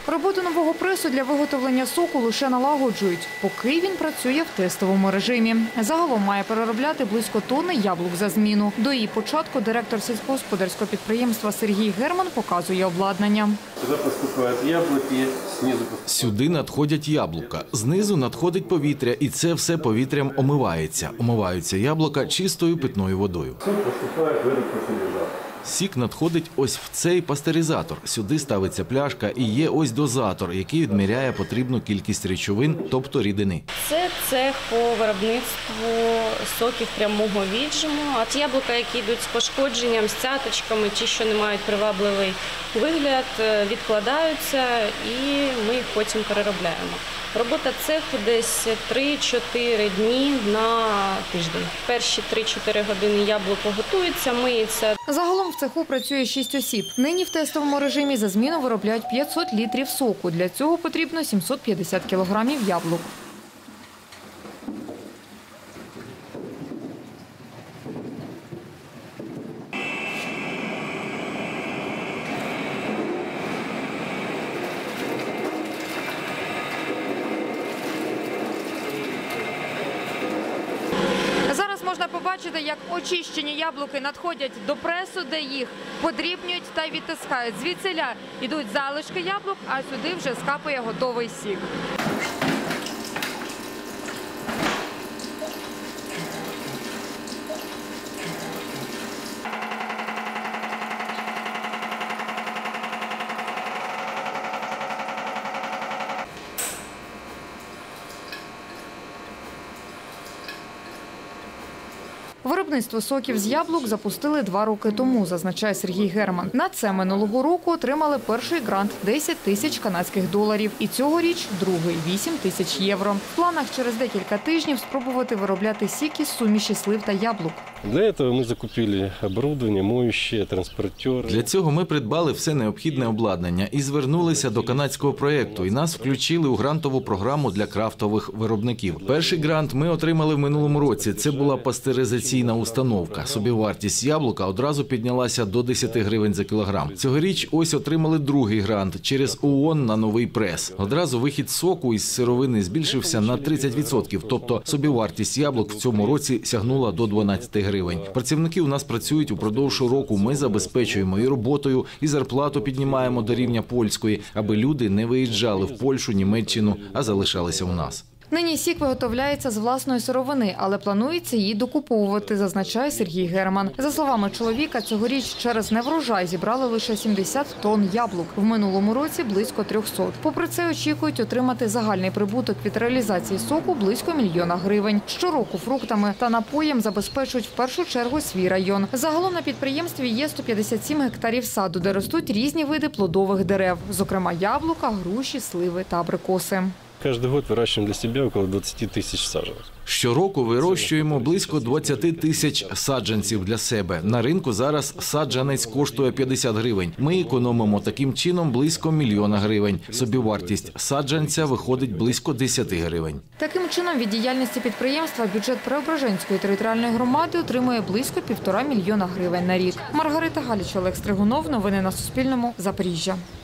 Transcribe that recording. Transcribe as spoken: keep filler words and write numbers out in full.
Роботу нового пресу для виготовлення соку лише налагоджують, поки він працює в тестовому режимі. Загалом має переробляти близько тонни яблук за зміну. До її початку директор сільськогосподарського підприємства Сергій Герман показує обладнання. Сюди поступають яблуки, знизу Сюди надходять яблука, знизу надходить повітря, і це все повітрям омивається. Омиваються яблука чистою питною водою. сок поступає в этот пастеризатор. Сік надходить ось в цей пастеризатор. Сюди ставиться пляшка і є ось дозатор, який відміряє потрібну кількість речовин, тобто рідини. Це цех по виробництву соків прямого віджиму. А яблука, які йдуть з пошкодженням, з цяточками, ті, що не мають привабливий вигляд, відкладаються і ми їх потім переробляємо. Робота цеху десь три-чотири дні на тиждень. Перші три-чотири години яблуко готується, миється. Загалом в цеху працює шість осіб. Нині в тестовому режимі за зміну виробляють п'ятсот літрів соку. Для цього потрібно сімсот п'ятдесят кілограмів яблук. Зараз можна побачити, як очищені яблуки надходять до пресу, де їх подрібнюють та відтискають. Звідсиля йдуть залишки яблук, а сюди вже скапує готовий сік. Виробництво соків з яблук запустили два роки тому, зазначає Сергій Герман. На це минулого року отримали перший грант – десять тисяч канадських доларів. І цьогоріч – другий – вісім тисяч євро. В планах через декілька тижнів спробувати виробляти сік із суміші слив та яблук. Для цього ми закупили обладнання, моющі, транспортери. Для цього ми придбали все необхідне обладнання і звернулися до канадського проєкту, і нас включили у грантову програму для крафтових виробників. Перший грант ми отримали в минулому році. Це була пастеризаційна установка. Собівартість яблука одразу піднялася до десяти гривень за кілограм. Цьогоріч ось отримали другий грант через ООН на новий прес. Одразу вихід соку із сировини збільшився на тридцять відсотків, тобто собівартість яблук в цьому році сягнула до дванадцяти гривень. Працівники у нас працюють упродовж року, ми забезпечуємо і роботою, і зарплату піднімаємо до рівня польської, аби люди не виїжджали в Польщу, Німеччину, а залишалися у нас. Нині сік виготовляється з власної сировини, але планується її докуповувати, зазначає Сергій Герман. За словами чоловіка, цьогоріч через неврожай зібрали лише сімдесят тонн яблук. В минулому році – близько трьохсот. Попри це, очікують отримати загальний прибуток від реалізації соку близько мільйона гривень. Щороку фруктами та напоєм забезпечують в першу чергу свій район. Загалом на підприємстві є сто п'ятдесят сім гектарів саду, де ростуть різні види плодових дерев, зокрема яблука, груші, сливи та абрикоси. Кожен рік вирощуємо для себе около двадцяти тисяч саджанців. Щороку вирощуємо близько двадцяти тисяч саджанців для себе. На ринку зараз саджанець коштує п'ятдесят гривень. Ми економимо таким чином близько мільйона гривень. Собівартість саджанця виходить близько десяти гривень. Таким чином, від діяльності підприємства бюджет Преображенської територіальної громади отримує близько півтора мільйона гривень на рік. Маргарита Галіч, Олег Стригунов. Новини на Суспільному. Запоріжжя.